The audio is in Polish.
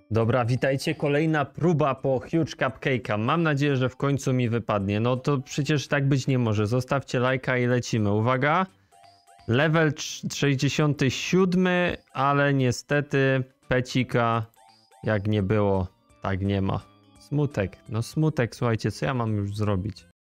Dobra, witajcie. Kolejna próba po Huge Cupcake'a. Mam nadzieję, że w końcu mi wypadnie. No to przecież tak być nie może. Zostawcie lajka i lecimy. Uwaga. Level 67, ale niestety pecika jak nie było, tak nie ma. Smutek. No smutek, słuchajcie, co ja mam już zrobić?